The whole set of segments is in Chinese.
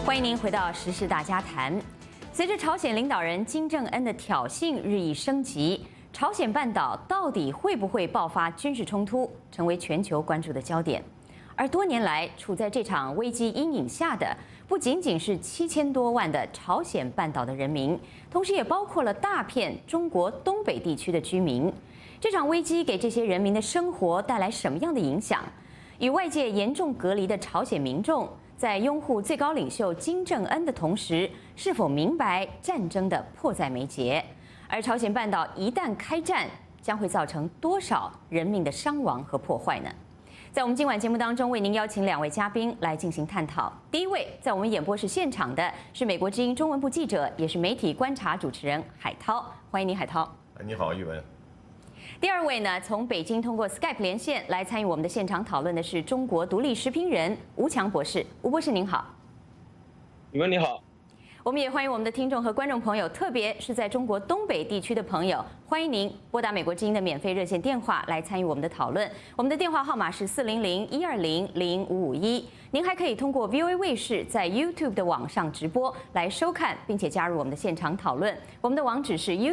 欢迎您回到时事大家谈。随着朝鲜领导人金正恩的挑衅日益升级，朝鲜半岛到底会不会爆发军事冲突，成为全球关注的焦点。而多年来处在这场危机阴影下的，不仅仅是7000多万的朝鲜半岛的人民，同时也包括了大片中国东北地区的居民。这场危机给这些人民的生活带来什么样的影响？与外界严重隔离的朝鲜民众，在拥护最高领袖金正恩的同时，是否明白战争的迫在眉睫？而朝鲜半岛一旦开战，将会造成多少人命的伤亡和破坏呢？在我们今晚节目当中，为您邀请2位嘉宾来进行探讨。第一位，在我们演播室现场的是美国之音中文部记者，也是媒体观察主持人海涛，欢迎您，海涛。 你好，玉文。 第二位呢，从北京通过 Skype 连线来参与我们的现场讨论的是中国独立时评人吴强博士。吴博士您好。 宇文你好。 我们也欢迎我们的听众和观众朋友，特别是在中国东北地区的朋友，欢迎您拨打美国之音的免费热线电话来参与我们的讨论。我们的电话号码是400-120-0551。您还可以通过 VOA 卫视在 YouTube 的网上直播来收看，并且加入我们的现场讨论。我们的网址是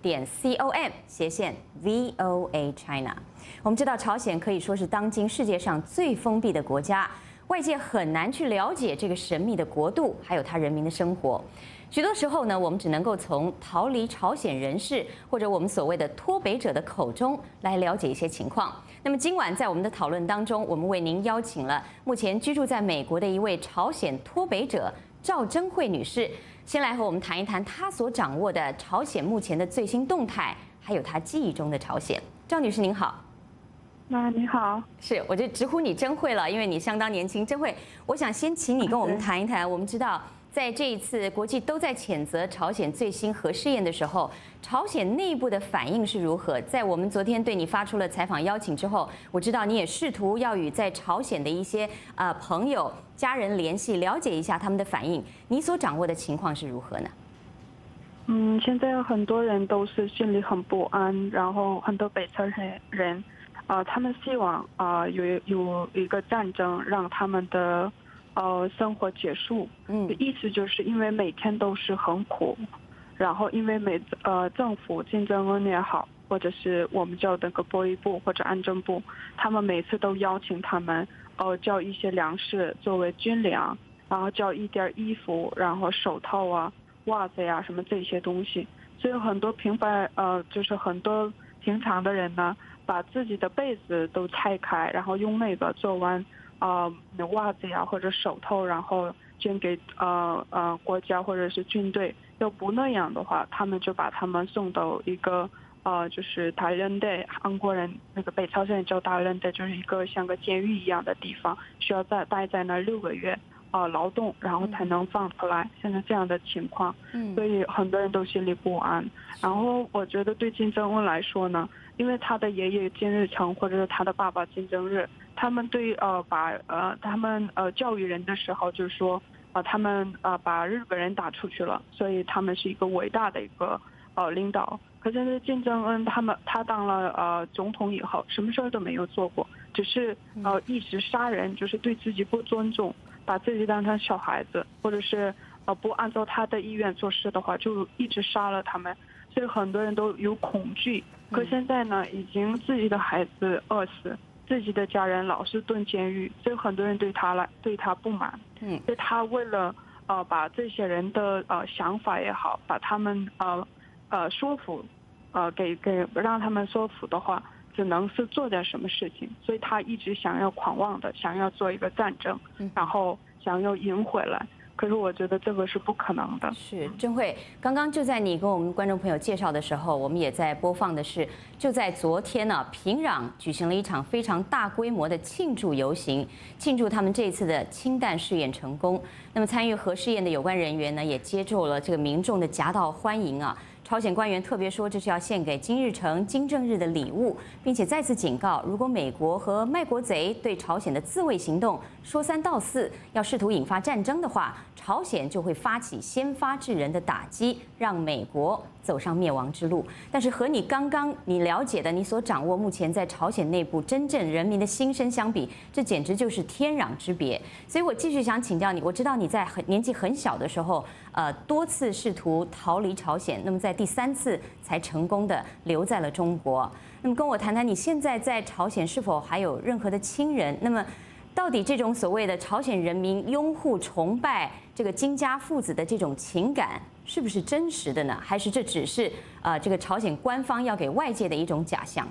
youtube.com/VOA China。我们知道朝鲜可以说是当今世界上最封闭的国家。外界很难去了解这个神秘的国度，还有他人民的生活。许多时候呢，我们只能够从逃离朝鲜人士或者我们所谓的脱北者的口中来了解一些情况。那么今晚在我们的讨论当中，我们为您邀请了目前居住在美国的一位朝鲜脱北者赵珍慧女士，先来和我们谈一谈她所掌握的朝鲜目前的最新动态，还有她记忆中的朝鲜。赵女士您好。 你好， 是，我就直呼你珍慧了，因为你相当年轻。珍慧，我想先请你跟我们谈一谈。我们知道，在这一次国际都在谴责朝鲜最新核试验的时候，朝鲜内部的反应是如何？在我们昨天对你发出了采访邀请之后，我知道你也试图要与在朝鲜的一些朋友、家人联系，了解一下他们的反应。你所掌握的情况是如何呢？ 现在很多人都是心里很不安，然后很多北朝人。他们希望有一个战争，让他们的生活结束。意思就是因为每天都是很苦，然后因为政府金正恩也好，或者是我们叫那个保卫部或者安政部，他们每次都邀请他们交一些粮食作为军粮，然后交一点衣服，然后手套啊、袜子呀什么这些东西。所以很多就是很多平常的人呢，把自己的被子都拆开，然后用那个做完袜子呀或者手套，然后捐给国家或者是军队。要不那样的话，他们就把他们送到一个就是大人的韩国人那个北朝鲜叫大人的，就是一个像个监狱一样的地方，需要待在那6个月劳动，然后才能放出来。现在这样的情况，所以很多人都心里不安。然后我觉得对金正恩来说呢，因为他的爷爷金日成或者是他的爸爸金正日，他们对他们教育人的时候就是说他们把日本人打出去了，所以他们是一个伟大的一个领导。可是金正恩他当了总统以后，什么事儿都没有做过，只是一直杀人，就是对自己不尊重，把自己当成小孩子，或者是不按照他的意愿做事的话，就一直杀了他们。所以很多人都有恐惧。可现在呢，已经自己的孩子饿死，自己的家人老是蹲监狱，所以很多人对他不满。所以他为了把这些人的想法也好，把他们说服，让他们说服的话，只能是做点什么事情。所以他一直想要狂妄的想要做一个战争，然后想要赢回来。可是我觉得这个是不可能的。 是，珍慧，刚刚就在你跟我们观众朋友介绍的时候，我们也在播放的是，就在昨天呢，平壤举行了一场非常大规模的庆祝游行，庆祝他们这一次的氢弹试验成功。那么参与核试验的有关人员呢，也接受了这个民众的夹道欢迎啊。 朝鲜官员特别说，这是要献给金日成、金正日的礼物，并且再次警告，如果美国和卖国贼对朝鲜的自卫行动说三道四，要试图引发战争的话，朝鲜就会发起先发制人的打击，让美国走上灭亡之路。但是和你刚刚你了解的、你所掌握目前在朝鲜内部真正人民的心声相比，这简直就是天壤之别。所以我继续想请教你，我知道你在年纪很小的时候，多次试图逃离朝鲜，那么在第3次才成功的留在了中国。那么跟我谈谈你现在在朝鲜是否还有任何的亲人？那么到底这种所谓的朝鲜人民拥护、崇拜这个金家父子的这种情感，是不是真实的呢？还是这只是这个朝鲜官方要给外界的一种假象？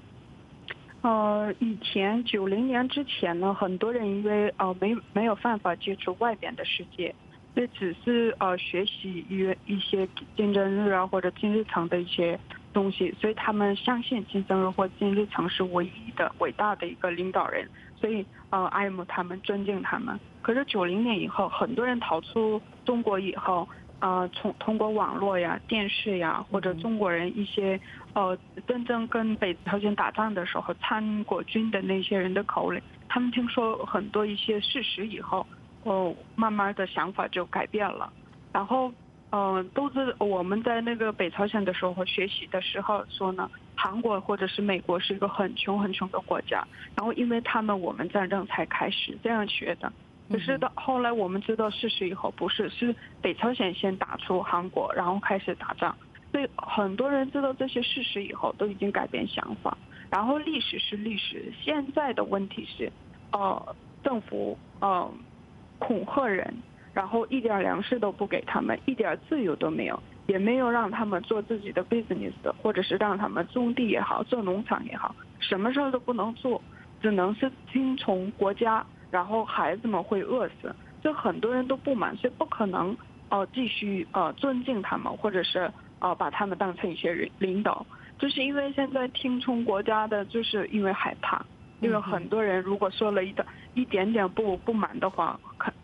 以前90年之前呢，很多人因为没有办法接触外边的世界，所以只是学习一些金正日啊或者金日成的一些东西，所以他们相信金正日或金日成是唯一的伟大的一个领导人，所以爱慕他们，尊敬他们。可是90年以后，很多人逃出中国以后，通过网络呀、电视呀，或者中国人一些真正跟北朝鲜打仗的时候参过军的那些人的口里，他们听说很多一些事实以后，慢慢的想法就改变了。然后都是我们在那个北朝鲜的时候学习的时候说呢，韩国或者是美国是一个很穷很穷的国家，然后因为他们我们战争才开始这样学的。可是到后来我们知道事实以后，不是，是北朝鲜先打出韩国，然后开始打仗。所以很多人知道这些事实以后，都已经改变想法。然后历史是历史，现在的问题是，政府恐吓人，然后一点粮食都不给他们，一点自由都没有，也没有让他们做自己的 business， 或者是让他们种地也好，做农场也好，什么事儿都不能做，只能是听从国家。然后孩子们会饿死，就很多人都不满，所以不可能继续尊敬他们，或者是把他们当成一些领导，就是因为现在听从国家的，就是因为害怕，因为很多人如果说了一点点不满的话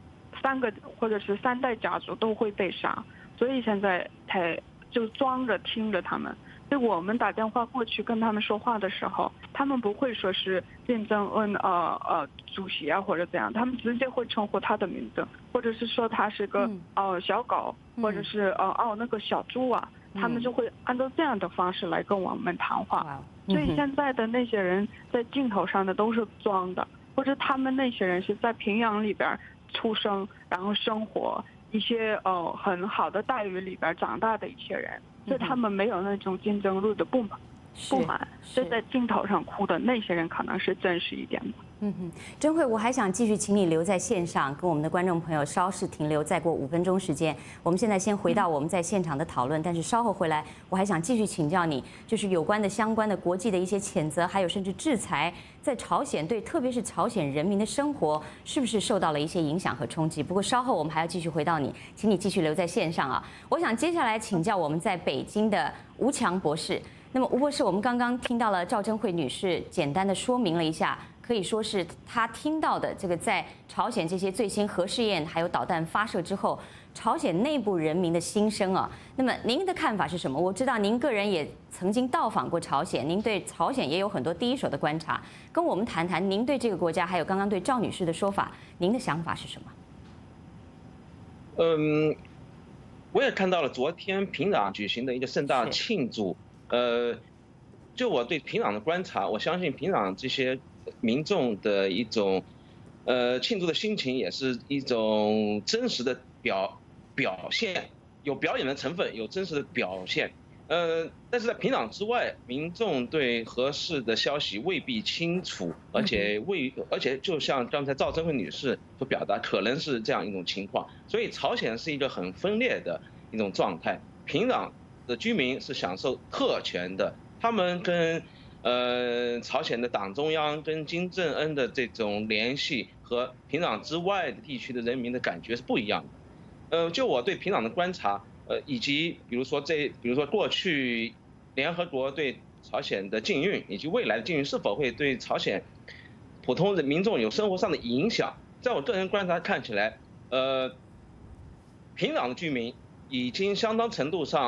，3个或者是3代家族都会被杀，所以现在才就装着听着他们。所以我们打电话过去跟他们说话的时候，他们不会说是金正恩主席啊或者怎样，他们直接会称呼他的名字，或者是说他是个小狗，或者是那个小猪啊，他们就会按照这样的方式来跟我们谈话。所以现在的那些人在镜头上的都是装的，或者他们那些人是在平壤里边出生，然后生活一些很好的待遇里边长大的一些人。所以他们没有那种金正日的不满，所以在镜头上哭的那些人可能是真实一点的。 珍慧，我还想继续请你留在线上，跟我们的观众朋友稍事停留，再过5分钟时间。我们现在先回到我们在现场的讨论，但是稍后回来，我还想继续请教你，就是有关的相关的国际的一些谴责，还有甚至制裁，在朝鲜对特别是朝鲜人民的生活是不是受到了一些影响和冲击？不过稍后我们还要继续回到你，请你继续留在线上啊。我想接下来请教我们在北京的吴强博士。那么吴博士，我们刚刚听到了赵珍慧女士简单的说明了一下，可以说是她听到的这个在朝鲜这些最新核试验还有导弹发射之后，朝鲜内部人民的心声啊。那么您的看法是什么？我知道您个人也曾经到访过朝鲜，您对朝鲜也有很多第一手的观察，跟我们谈谈您对这个国家，还有刚刚对赵女士的说法，您的想法是什么？ 我也看到了昨天平壤举行的一个盛大庆祝。就我对平壤的观察，我相信平壤这些民众的一种庆祝的心情，也是一种真实的表现，有表演的成分，有真实的表现。但是在平壤之外，民众对核试的消息未必清楚，而且就像刚才赵珍慧女士所表达，可能是这样一种情况。所以朝鲜是一个很分裂的一种状态，平壤的居民是享受特权的，他们跟朝鲜的党中央跟金正恩的这种联系和平壤之外的地区的人民的感觉是不一样的。就我对平壤的观察，以及比如说过去联合国对朝鲜的禁运，以及未来的禁运是否会对朝鲜普通的民众有生活上的影响，在我个人观察看起来，平壤的居民已经相当程度上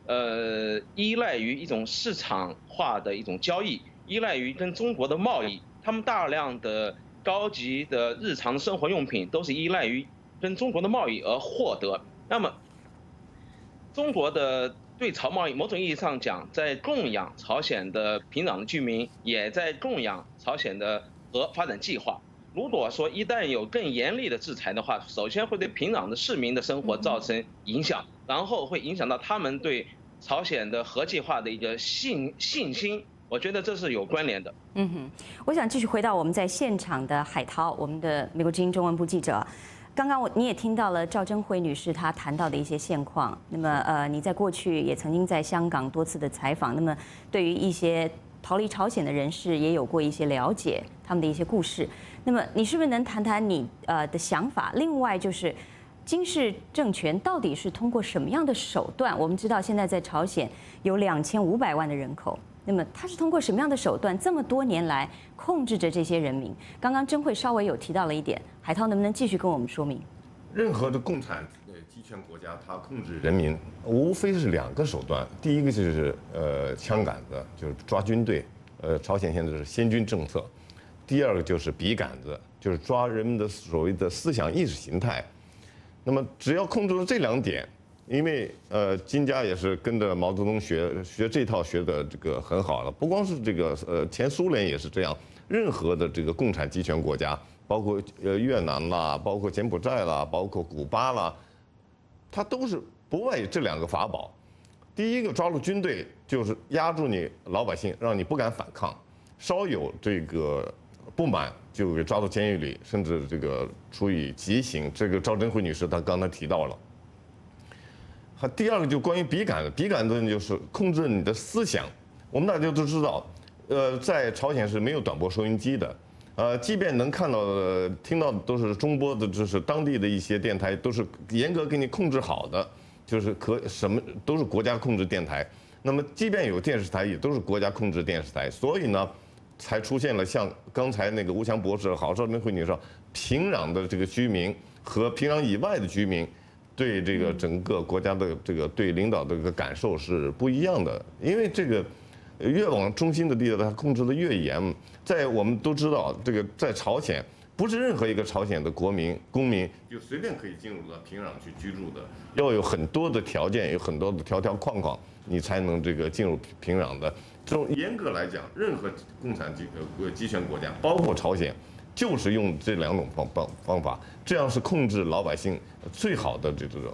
依赖于一种市场化的一种交易，依赖于跟中国的贸易，他们大量的高级的日常生活用品都是依赖于跟中国的贸易而获得。那么，中国的对朝贸易，某种意义上讲，在供养朝鲜的平壤的居民，也在供养朝鲜的核发展计划。如果说一旦有更严厉的制裁的话，首先会对平壤的市民的生活造成影响，然后会影响到他们对朝鲜的核计划的一个信心。我觉得这是有关联的。 我想继续回到我们在现场的海涛，我们的美国之音中文部记者。刚刚你也听到了赵贞惠女士她谈到的一些现况。那么你在过去也曾经在香港多次的采访，那么对于一些逃离朝鲜的人士也有过一些了解，他们的一些故事。那么你是不是能谈谈你的想法？另外就是金氏政权到底是通过什么样的手段？我们知道现在在朝鲜有2500万的人口。那么他是通过什么样的手段，这么多年来控制着这些人民？刚刚贞惠稍微有提到了一点，海涛能不能继续跟我们说明？ 任何的共产集权国家，它控制人民无非是2个手段，第一个就是枪杆子，就是抓军队，朝鲜现在是先军政策；第二个就是笔杆子，就是抓人们的所谓的思想意识形态。那么只要控制了这2点。因为金家也是跟着毛泽东学这套学的这个很好了，不光是这个前苏联也是这样，任何的这个共产集权国家，包括越南啦，包括柬埔寨啦，包括古巴啦，它都是不外于这2个法宝。第一个抓住军队，就是压住你老百姓，让你不敢反抗，稍有这个不满就给抓到监狱里，甚至这个处以极刑。这个赵贞惠女士她刚才提到了。第二个就关于笔杆子，笔杆子就是控制你的思想。我们大家都知道，在朝鲜是没有短波收音机的，即便能看到的、听到的都是中波的，就是当地的一些电台都是严格给你控制好的，就是什么都是国家控制电台。那么即便有电视台，也都是国家控制电视台。所以呢，才出现了像刚才那个吴强博士、赵贞惠女士，平壤的这个居民和平壤以外的居民。对这个整个国家的这个对领导的这个感受是不一样的，因为这个越往中心的地带，它控制的越严。在我们都知道，这个在朝鲜，不是任何一个朝鲜的公民就随便可以进入到平壤去居住的，要有很多的条件，有很多的条条框框，你才能这个进入平壤的。这种严格来讲，任何共产集权国家，包括朝鲜。就是用这2种方法，这样是控制老百姓最好的这种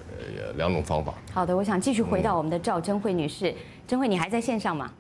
2种方法。 好的，我想继续回到我们的赵贞惠女士，贞惠你还在线上吗？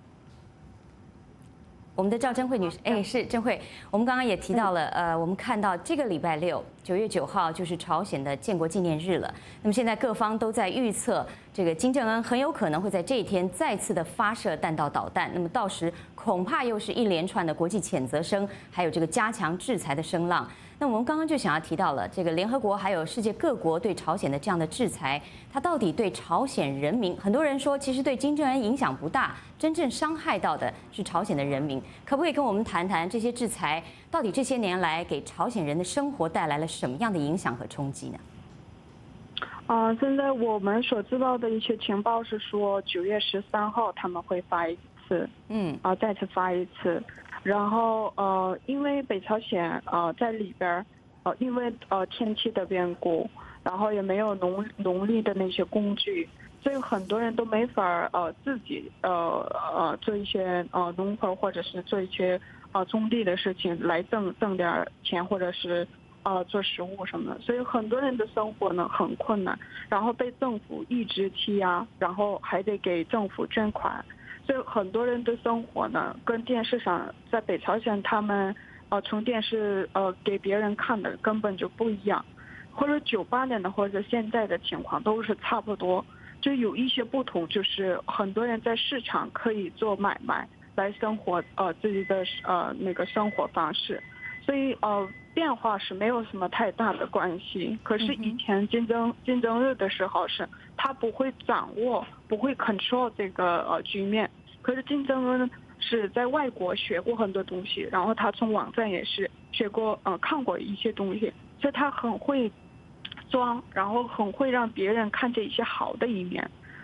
我们的赵贞惠女士，是贞惠。我们刚刚也提到了，我们看到这个礼拜6，9月9号就是朝鲜的建国纪念日了。那么现在各方都在预测，这个金正恩很有可能会在这一天再次的发射弹道导弹。那么到时恐怕又是一连串的国际谴责声，还有这个加强制裁的声浪。那我们刚刚就想要提到了，这个联合国还有世界各国对朝鲜的这样的制裁，它到底对朝鲜人民，很多人说其实对金正恩影响不大，真正伤害到的是朝鲜的人民。可不可以跟我们谈谈这些制裁到底这些年来给朝鲜人的生活带来了什么样的影响和冲击呢？ 现在我们所知道的一些情报是说，9月13号他们会发一次，再次发一次。然后因为北朝鲜在里边因为天气的变故，然后也没有农力的那些工具，所以很多人都没法自己做一些农活或者是做一些种地的事情来挣点钱，或者是做食物什么的，所以很多人的生活呢很困难，然后被政府一直欺压，然后还得给政府捐款。所以很多人的生活呢，跟电视上在北朝鲜他们从电视给别人看的根本就不一样，或者98年的或者现在的情况都是差不多，就有一些不同，就是很多人在市场可以做买卖来生活自己的那个生活方式，所以变化是没有什么太大的关系。可是以前金正日的时候是他不会掌握，不会 control 这个局面。可是金正恩是在外国学过很多东西，然后他从网站也是学过看过一些东西，所以他很会装，然后很会让别人看见一些好的一面。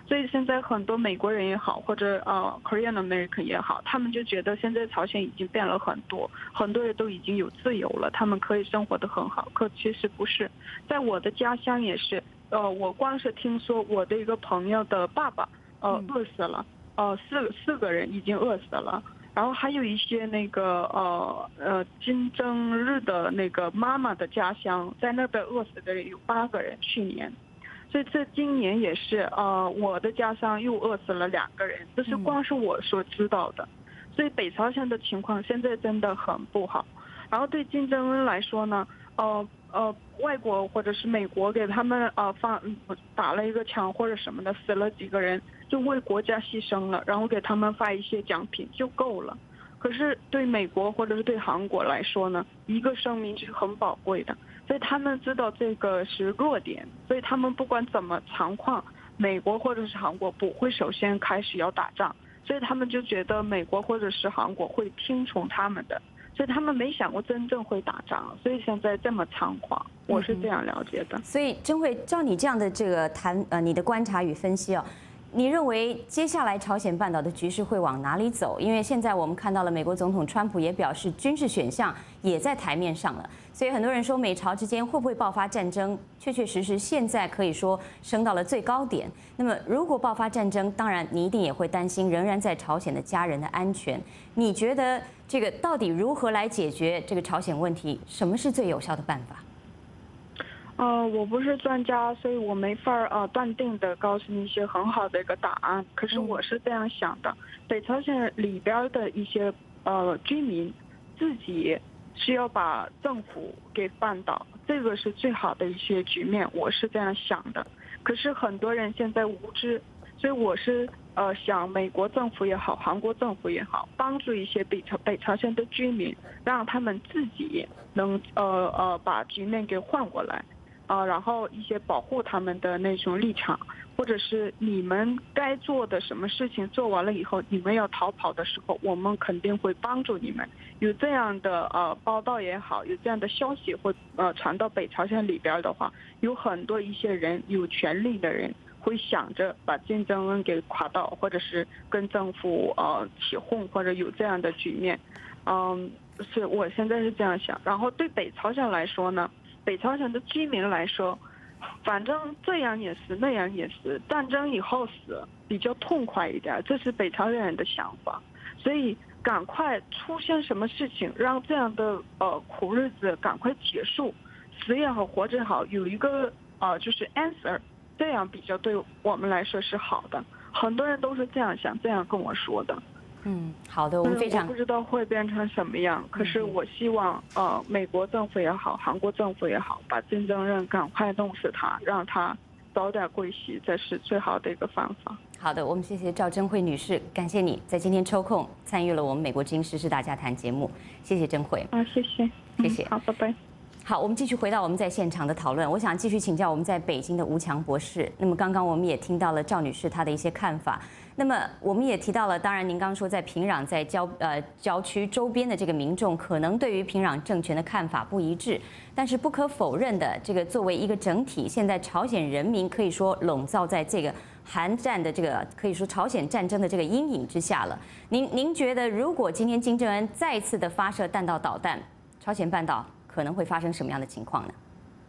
所以现在很多美国人也好，或者Korean American 也好，他们就觉得现在朝鲜已经变了很多，很多人都已经有自由了，他们可以生活得很好。可其实不是，在我的家乡也是，我光是听说我的一个朋友的爸爸饿死了，四个人已经饿死了。然后还有一些那个金正日的那个妈妈的家乡，在那边饿死的人有8个人，去年。所以这今年也是我的家乡又饿死了2个人，这是光是我所知道的。所以北朝鲜的情况现在真的很不好。然后对金正恩来说呢，外国或者是美国给他们打了一个枪或者什么的，死了几个人，就为国家牺牲了，然后给他们发一些奖品就够了。可是对美国或者是对韩国来说呢，一个生命是很宝贵的，所以他们知道这个是弱点，所以他们不管怎么情况，美国或者是韩国不会首先开始要打仗，所以他们就觉得美国或者是韩国会听从他们的，所以他们没想过真正会打仗，所以现在这么猖狂，我是这样了解的。 所以珍慧，照你这样的这个你的观察与分析你认为接下来朝鲜半岛的局势会往哪里走？因为现在我们看到了美国总统川普也表示军事选项也在台面上了，所以很多人说美朝之间会不会爆发战争？确确实实现在可以说升到了最高点。那么如果爆发战争，当然你一定也会担心仍然在朝鲜的家人的安全。你觉得这个到底如何来解决这个朝鲜问题？什么是最有效的办法？ 我不是专家，所以我没法断定的告诉你一些很好的一个答案。可是我是这样想的，北朝鲜里边的一些居民自己需要把政府给扳倒，这个是最好的一些局面，我是这样想的。可是很多人现在无知，所以我是想美国政府也好，韩国政府也好，帮助一些北朝鲜的居民，让他们自己能把局面给换过来。然后一些保护他们的那种立场，或者是你们该做的什么事情做完了以后，你们要逃跑的时候，我们肯定会帮助你们。有这样的报道也好，有这样的消息会传到北朝鲜里边的话，有很多一些人有权利的人会想着把金正恩给垮倒，或者是跟政府起哄，或者有这样的局面。是我现在是这样想。然后对北朝鲜来说呢，北朝鲜的居民来说，反正这样也死，那样也死，战争以后死比较痛快一点，这是北朝鲜人的想法。所以赶快出现什么事情，让这样的苦日子赶快结束，死也好，活着也好，有一个就是 answer， 这样比较对我们来说是好的。很多人都是这样想，这样跟我说的。 好的，我们非常我不知道会变成什么样，可是我希望美国政府也好，韩国政府也好，把金正恩赶快弄死他，让他早点归西，这是最好的一个方法。 好的，我们谢谢赵珍慧女士，感谢你在今天抽空参与了我们美国之音时事大家谈节目，谢谢珍慧。 谢谢， 谢谢。 好，拜拜。 好，我们继续回到我们在现场的讨论。我想继续请教我们在北京的吴强博士。那么刚刚我们也听到了赵女士她的一些看法。那么我们也提到了，当然您刚刚说在平壤在郊区周边的这个民众可能对于平壤政权的看法不一致，但是不可否认的，这个作为一个整体，现在朝鲜人民可以说笼罩在这个韩战的这个可以说朝鲜战争的这个阴影之下了。您觉得，如果今天金正恩再次的发射弹道导弹，朝鲜半岛可能会发生什么样的情况呢？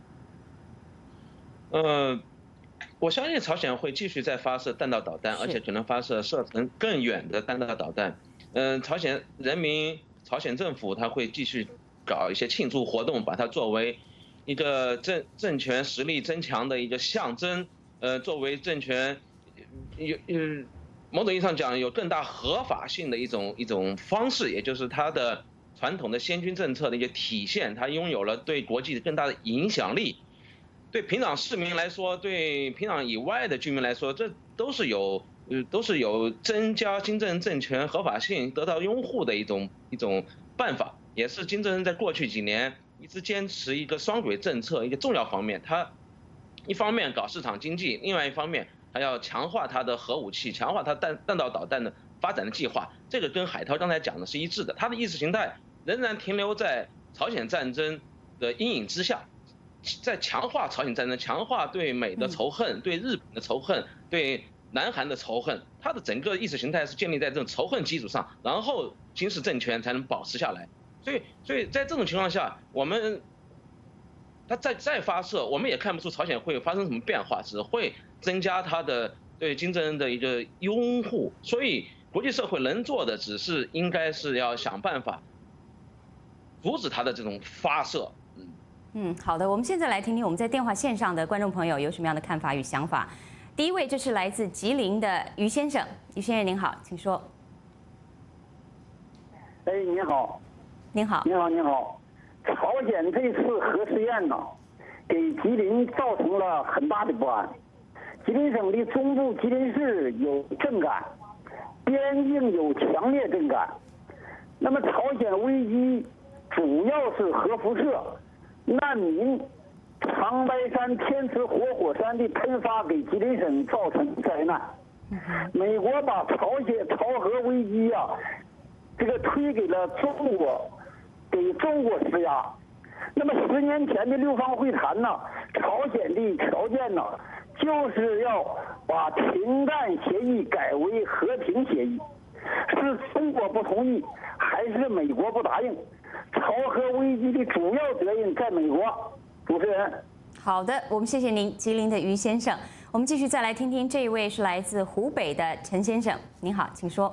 我相信朝鲜会继续再发射弹道导弹，而且可能发射射程更远的弹道导弹。朝鲜人民、朝鲜政府他会继续搞一些庆祝活动，把它作为一个政权实力增强的一个象征。作为政权某种意义上讲有更大合法性的一种方式，也就是它的传统的先军政策的一个体现，它拥有了对国际更大的影响力。对平壤市民来说，对平壤以外的居民来说，这都是有增加金正恩政权合法性、得到拥护的一种办法，也是金正恩在过去几年一直坚持一个双轨政策一个重要方面。他一方面搞市场经济，另外一方面还要强化他的核武器，强化他弹道导弹的发展的计划。这个跟海涛刚才讲的是一致的，他的意识形态仍然停留在朝鲜战争的阴影之下。在强化朝鲜战争，强化对美的仇恨，对日本的仇恨，对南韩的仇恨，他的整个意识形态是建立在这种仇恨基础上，然后金氏政权才能保持下来。所以在这种情况下，他再发射，我们也看不出朝鲜会发生什么变化，只会增加他的对金正恩的一个拥护。所以国际社会能做的，只是应该是要想办法阻止他的这种发射。 好的，我们现在来听听我们在电话线上的观众朋友有什么样的看法与想法。第一位，这是来自吉林的于先生，于先生您好，请说。 哎，你好。 您好。 你好，你好。朝鲜这次核试验呢，给吉林造成了很大的不安。吉林省的中部吉林市有震感，边境有强烈震感。那么朝鲜危机主要是核辐射、难民、长白山天池活火山的喷发给吉林省造成灾难。美国把朝核危机这个推给了中国，给中国施压。那么10年前的六方会谈呢，朝鲜的条件呢，就是要把停战协议改为和平协议，是中国不同意，还是美国不答应？朝核危机的主要责任在美国。主持人。 好的，我们谢谢您，吉林的于先生。我们继续再来听听这一位是来自湖北的陈先生，您好，请说。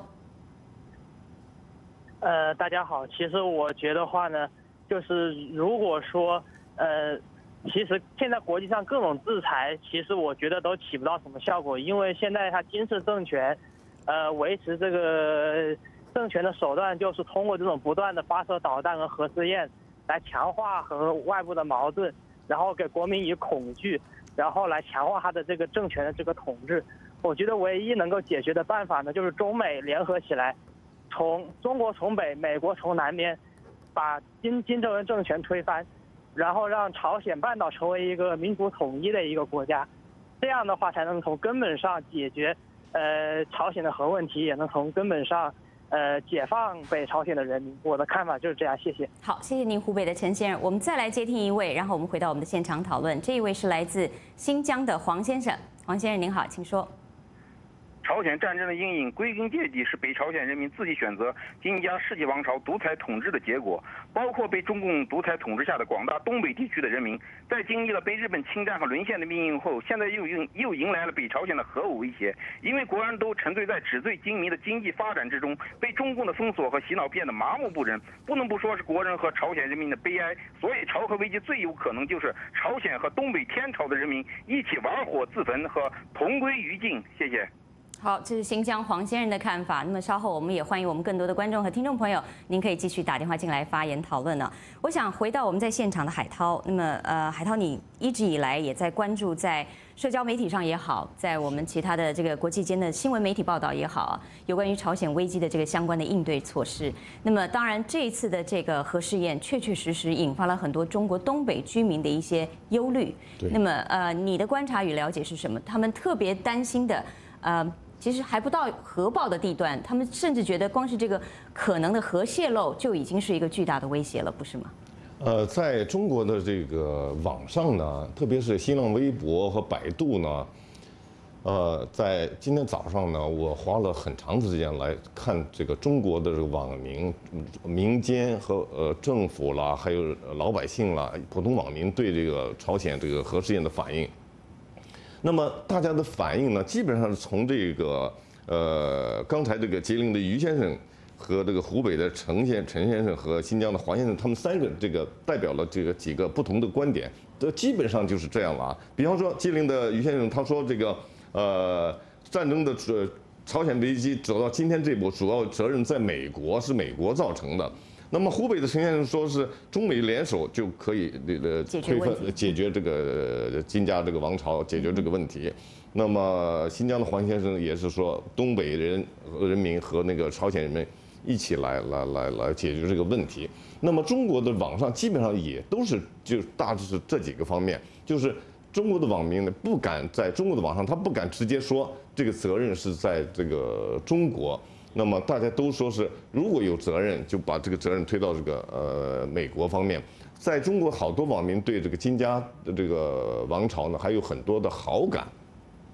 大家好，其实我觉得话呢，就是如果说其实现在国际上各种制裁，其实我觉得都起不到什么效果，因为现在他金氏政权，维持这个政权的手段就是通过这种不断的发射导弹和核试验，来强化和外部的矛盾，然后给国民以恐惧，然后来强化他的这个政权的这个统治。我觉得唯一能够解决的办法呢，就是中美联合起来，中国从北，美国从南边，把金正恩政权推翻，然后让朝鲜半岛成为一个民主统一的一个国家，这样的话才能从根本上解决朝鲜的核问题，也能从根本上解放北朝鲜的人民。我的看法就是这样，谢谢。 好，谢谢您，湖北的陈先生。我们再来接听一位，然后我们回到我们的现场讨论。这一位是来自新疆的黄先生，黄先生您好，请说。 朝鲜战争的阴影归根结底是北朝鲜人民自己选择金家世纪王朝独裁统治的结果，包括被中共独裁统治下的广大东北地区的人民，在经历了被日本侵占和沦陷的命运后，现在又迎来了北朝鲜的核武威胁。因为国人都沉醉在纸醉金迷的经济发展之中，被中共的封锁和洗脑变得麻木不仁，不能不说是国人和朝鲜人民的悲哀。所以朝核危机最有可能就是朝鲜和东北天朝的人民一起玩火自焚和同归于尽。谢谢。 好，这是新疆黄先生的看法。那么稍后我们也欢迎我们更多的观众和听众朋友，您可以继续打电话进来发言讨论呢。我想回到我们在现场的海涛，那么海涛，你一直以来也在关注，在社交媒体上也好，在我们其他的这个国际间的新闻媒体报道也好，有关于朝鲜危机的这个相关的应对措施。那么当然，这一次的这个核试验确确实实引发了很多中国东北居民的一些忧虑。那么你的观察与了解是什么？他们特别担心的其实还不到核爆的地段，他们甚至觉得光是这个可能的核泄漏就已经是一个巨大的威胁了，不是吗？ 在中国的这个网上呢，特别是新浪微博和百度呢，在今天早上呢，我花了很长的时间来看这个中国的这个网民、民间和政府啦，还有老百姓啦、普通网民对这个朝鲜这个核试验的反应。那么大家的反应呢，基本上是从这个刚才这个吉林的于先生和这个湖北的陈先生和新疆的黄先生，他们三个这个代表了这个几个不同的观点，基本上就是这样了啊。比方说吉林的于先生他说这个战争的朝鲜危机走到今天这步，主要责任在美国，是美国造成的。那么湖北的陈先生说是中美联手就可以解决这个金家这个王朝，解决这个问题。那么新疆的黄先生也是说东北人民和那个朝鲜人民一起来解决这个问题。那么中国的网上基本上也都是就大致是这几个方面，就是中国的网民呢不敢在中国的网上他不敢直接说这个责任是在这个中国。那么大家都说是，如果有责任，就把这个责任推到这个美国方面。在中国，好多网民对这个金家的这个王朝呢，还有很多的好感。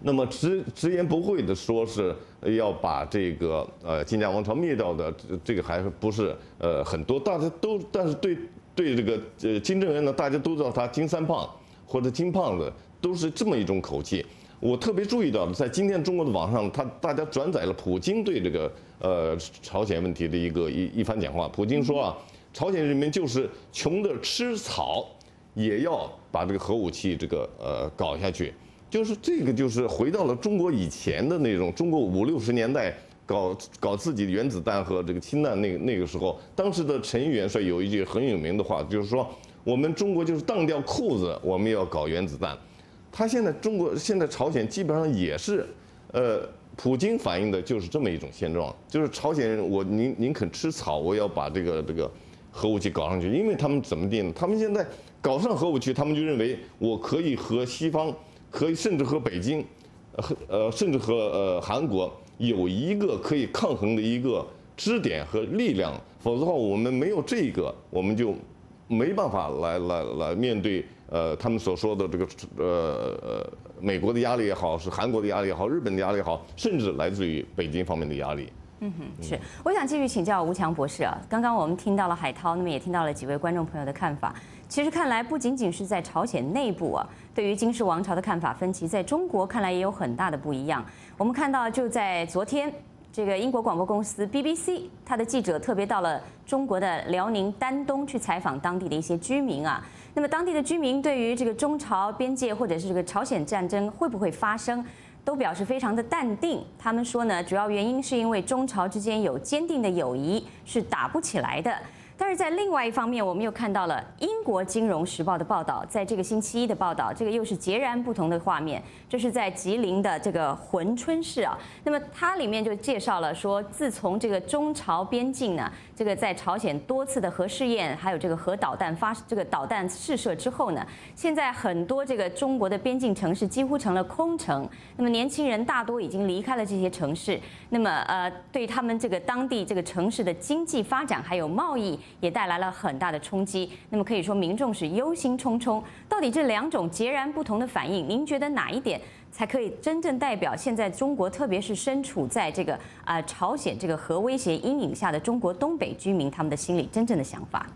那么直言不讳的说是要把这个金家王朝灭掉的，这个还是不是很多，大家都，但是对这个金正恩呢，大家都知道他金三胖或者金胖子，都是这么一种口气。我特别注意到，在今天中国的网上，大家转载了普京对这个朝鲜问题的一番讲话。普京说啊，朝鲜人民就是穷的吃草，也要把这个核武器搞下去。就是这个，就是回到了中国以前的那种，中国50、60年代搞自己的原子弹和这个氢弹那个时候，当时的陈毅元帅有一句很有名的话，就是说我们中国就是当掉裤子，我们要搞原子弹。他现在朝鲜基本上也是，普京反映的就是这么一种现状，就是朝鲜人宁肯吃草，我要把这个核武器搞上去，因为他们怎么地呢？他们现在搞上核武器，他们就认为我可以和西方。可以甚至和北京，甚至和韩国有一个可以抗衡的一个支点和力量，否则的话，我们没有这个，我们就没办法来面对他们所说的这个美国的压力也好，是韩国的压力也好，日本的压力也好，甚至来自于北京方面的压力。 是，我想继续请教吴强博士啊。刚刚我们听到了海涛，那么也听到了几位观众朋友的看法。其实看来不仅仅是在朝鲜内部啊，对于金氏王朝的看法分歧，在中国看来也有很大的不一样。我们看到就在昨天，这个英国广播公司 BBC， 它的记者特别到了中国的辽宁丹东去采访当地的一些居民啊。那么当地的居民对于这个中朝边界或者是这个朝鲜战争会不会发生，都表示非常的淡定。他们说呢，主要原因是因为中朝之间有坚定的友谊，是打不起来的。但是在另外一方面，我们又看到了英国《金融时报》的报道，在这个星期一的报道，这个又是截然不同的画面。这是在吉林的这个珲春市啊，那么它里面就介绍了说，自从这个中朝边境呢，这个在朝鲜多次的核试验，还有这个核导弹导弹试射之后呢，现在很多这个中国的边境城市几乎成了空城。那么年轻人大多已经离开了这些城市，那么对他们这个当地这个城市的经济发展还有贸易也带来了很大的冲击。那么可以说民众是忧心忡忡。到底这两种截然不同的反应，您觉得哪一点才可以真正代表现在中国，特别是身处在这个朝鲜这个核威胁阴影下的中国东北居民他们的心里真正的想法？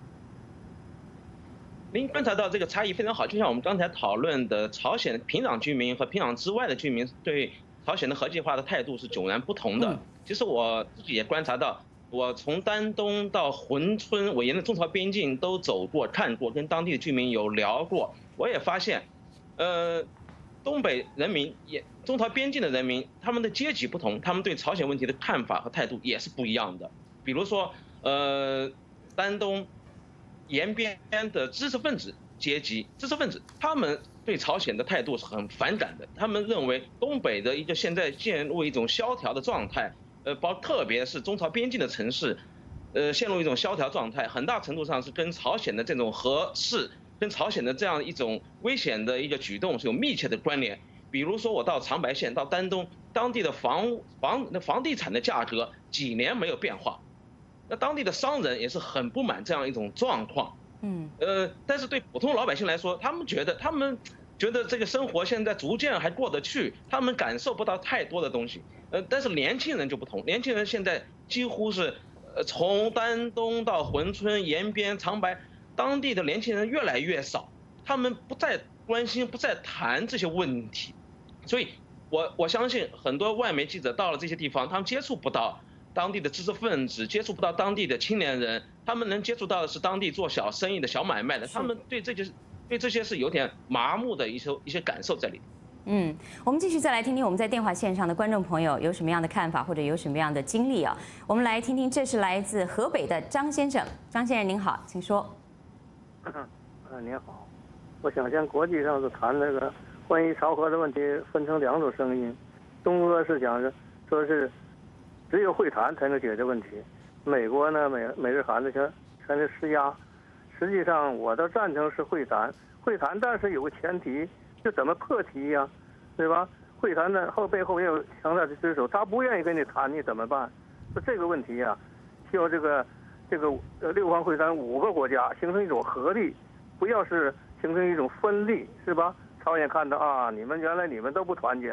您观察到这个差异非常好，就像我们刚才讨论的，朝鲜平壤居民和平壤之外的居民对朝鲜的核计划的态度是迥然不同的。其实我自己也观察到，我从丹东到珲春，我沿着中朝边境都走过、看过，跟当地的居民有聊过，我也发现，东北人民中朝边境的人民，他们的阶级不同，他们对朝鲜问题的看法和态度也是不一样的。比如说，丹东沿边的知识分子阶级，他们对朝鲜的态度是很反感的。他们认为东北的现在陷入一种萧条的状态，特别是中朝边境的城市，陷入一种萧条状态，很大程度上是跟朝鲜的这种核试，跟朝鲜的这样一种危险的一个举动是有密切的关联。比如说我到长白县到丹东，当地的房地产的价格几年没有变化，那当地的商人也是很不满这样一种状况。但是对普通老百姓来说，他们觉得这个生活现在逐渐还过得去，他们感受不到太多的东西。但是年轻人就不同，年轻人现在几乎是从丹东到珲春沿边长白，当地的年轻人越来越少，他们不再关心、不再谈这些问题。所以我相信很多外媒记者到了这些地方，他们接触不到当地的知识分子，接触不到当地的青年人，他们能接触到的是当地做小生意的小买卖的，他们对这些是有点麻木的一些感受在里面。 我们继续再来听听我们在电话线上的观众朋友有什么样的看法，或者有什么样的经历啊？我们来听听，这是来自河北的张先生。张先生您好，请说。 您好，我想先国际上是谈这个关于朝核的问题，分成两种声音。中国是讲说是只有会谈才能解决问题，美国呢美日韩的全是施压。实际上我倒赞成是会谈，但是有个前提，就怎么破题呀，对吧？会谈呢背后也有强大的对手，他不愿意跟你谈，你怎么办？就这个问题呀，需要这个六方会谈5个国家形成一种合力，不要是形成一种分立，是吧？朝鲜看到啊，原来你们都不团结，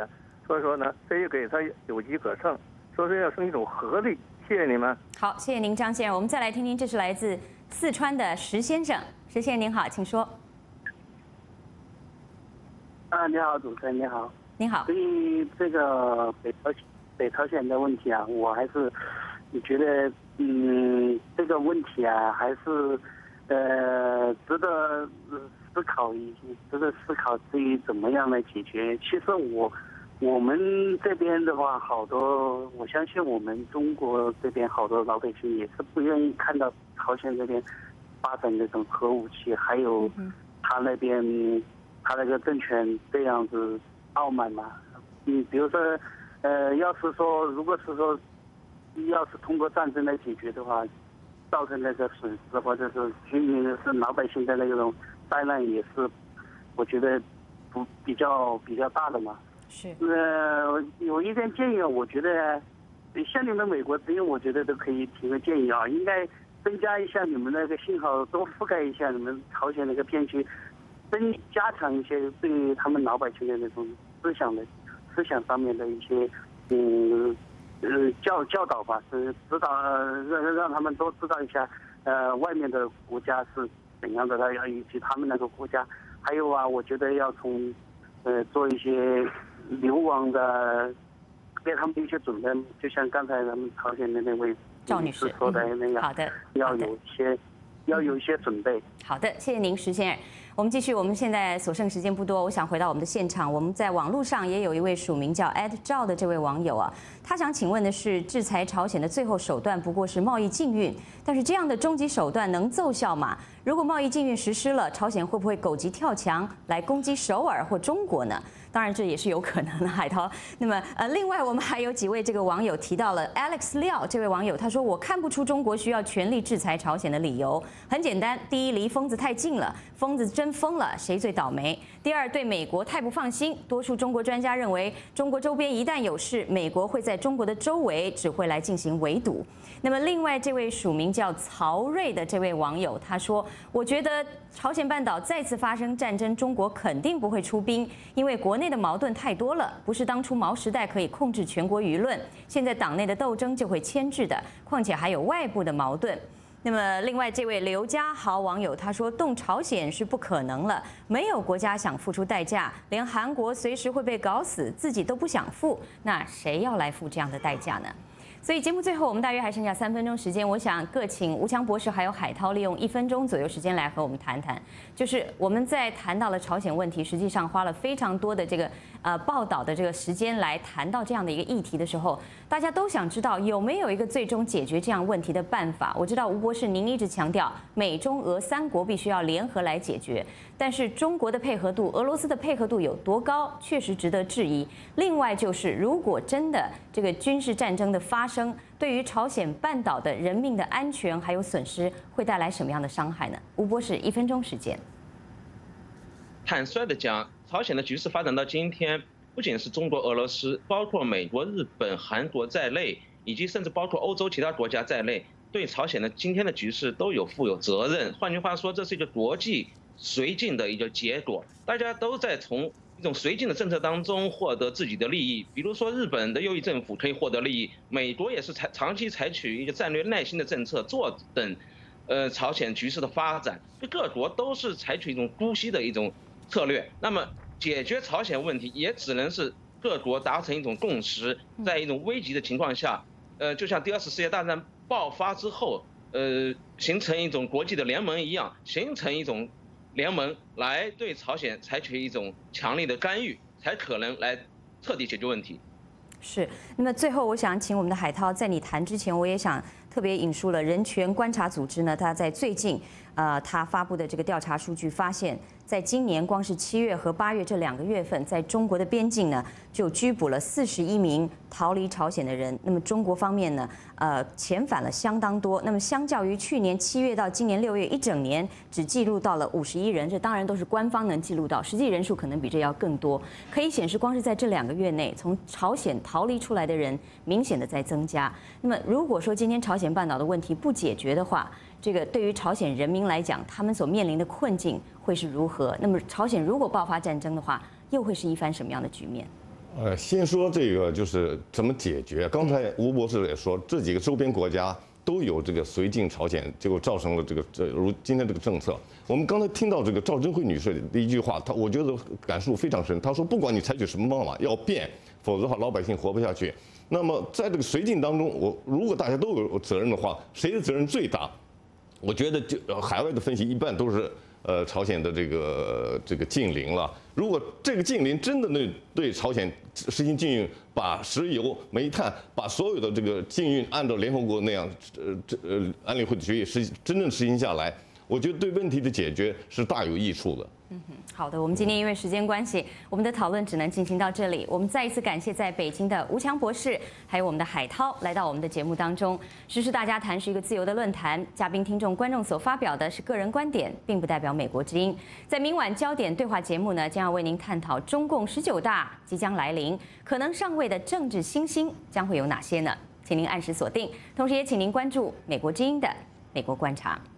所以说呢，这也给他有机可乘，所以说要成一种合力。谢谢你们。 好，谢谢您，张先生。我们再来听听，这是来自四川的石先生。石先生您好，请说。 你好，主持人你好。 您好。 对于这个北朝鲜的问题啊，我还是觉得，这个问题啊，还是值得思考一些，值得思考至于怎么样来解决。其实我们这边的话，好多我相信我们中国这边好多老百姓也是不愿意看到朝鲜这边发展这种核武器，还有他那边他那个政权这样子傲慢嘛。比如说，要是说如果是说要是通过战争来解决的话，造成那个损失或者是居民是老百姓的那种灾难，也是我觉得比较大的嘛。 是。 有一点建议，我觉得像你们美国之音，我觉得都可以提个建议啊，应该增加一下你们那个信号，多覆盖一下你们朝鲜那个片区，加强一些对他们老百姓的那种思想上面的一些教导吧，是指导让他们都知道一下外面的国家是怎样的，以及他们那个国家。还有啊，我觉得要从做一些流亡的，给他们一些准备，就像刚才咱们朝鲜的那位赵女士说的那样。 好的， 要有一些准备。 好的，谢谢您，石先生。我们继续，我们现在所剩时间不多，我想回到我们的现场。我们在网络上也有一位署名叫 Ed 赵的这位网友啊，他想请问的是，制裁朝鲜的最后手段不过是贸易禁运，但是这样的终极手段能奏效吗？如果贸易禁运实施了，朝鲜会不会狗急跳墙来攻击首尔或中国呢？当然这也是有可能的，海涛。那么另外我们还有几位这个网友提到了 Alex 廖这位网友，他说我看不出中国需要全力制裁朝鲜的理由。很简单，第一，离疯子太近了，疯子真疯了，谁最倒霉？第二，对美国太不放心，多数中国专家认为，中国周边一旦有事，美国会在中国的周围只会来进行围堵。那么另外这位署名叫曹瑞的这位网友，他说，我觉得朝鲜半岛再次发生战争，中国肯定不会出兵，因为国内的矛盾太多了，不是当初毛时代可以控制全国舆论，现在党内的斗争就会牵制的，况且还有外部的矛盾。那么，另外这位刘家豪网友他说，动朝鲜是不可能了，没有国家想付出代价，连韩国随时会被搞死，自己都不想付，那谁要来付这样的代价呢？所以节目最后我们大约还剩下3分钟时间，我想各请吴强博士还有海涛利用1分钟左右时间来和我们谈谈，就是我们在谈到了朝鲜问题，实际上花了非常多的这个报道的这个时间来谈到这样的一个议题的时候，大家都想知道有没有一个最终解决这样问题的办法。我知道吴博士您一直强调美中俄3国必须要联合来解决，但是中国的配合度、俄罗斯的配合度有多高，确实值得质疑。另外就是，如果真的这个军事战争的发生，对于朝鲜半岛的人命的安全还有损失，会带来什么样的伤害呢？吴博士，1分钟时间。 坦率的讲，朝鲜的局势发展到今天，不仅是中国、俄罗斯，包括美国、日本、韩国在内，以及甚至包括欧洲其他国家在内，对朝鲜的今天的局势都负有责任。换句话说，这是一个国际绥靖的一个结果，大家都在从一种绥靖的政策当中获得自己的利益。比如说，日本的右翼政府可以获得利益，美国也是长期采取一个战略耐心的政策，坐等朝鲜局势的发展。各国都是采取一种姑息的一种策略。那么解决朝鲜问题，也只能是各国达成一种共识，在一种危急的情况下，就像第2次世界大战爆发之后，形成一种国际的联盟一样，形成一种联盟来对朝鲜采取一种强力的干预，才可能来彻底解决问题。 是。那么最后，我想请我们的海涛，在你谈之前，我也想特别引述了人权观察组织呢，他在最近他发布的这个调查数据发现，在今年光是7月和8月这2个月份，在中国的边境呢，就拘捕了41名逃离朝鲜的人。那么中国方面呢，遣返了相当多。那么相较于去年7月到今年6月一整年，只记录到了51人，这当然都是官方能记录到，实际人数可能比这要更多。可以显示，光是在这2个月内，从朝鲜逃离出来的人明显的在增加。那么如果说今天朝鲜半岛的问题不解决的话，这个对于朝鲜人民来讲，他们所面临的困境会是如何？那么朝鲜如果爆发战争的话，又会是一番什么样的局面？ 先说这个就是怎么解决。刚才吴博士也说，这几个周边国家都有这个绥靖朝鲜，结果造成了如今天这个政策。我们刚才听到这个赵珍辉女士的一句话，我觉得感触非常深。她说，不管你采取什么办法，要变，否则的话老百姓活不下去。那么在这个绥靖当中，如果大家都有责任的话，谁的责任最大？我觉得海外的分析一般都是朝鲜的这个近邻了。如果这个近邻真的对朝鲜实行禁运，把石油、煤炭，把所有的这个禁运按照联合国那样安理会的决议真正实行下来，我觉得对问题的解决是大有益处的。 好的，我们今天因为时间关系，我们的讨论只能进行到这里。我们再一次感谢在北京的吴强博士，还有我们的海涛来到我们的节目当中。时事大家谈是一个自由的论坛，嘉宾、听众、观众所发表的是个人观点，并不代表美国之音。在明晚焦点对话节目呢，将要为您探讨中共19大即将来临，可能上位的政治新星将会有哪些呢？请您按时锁定，同时也请您关注美国之音的美国观察。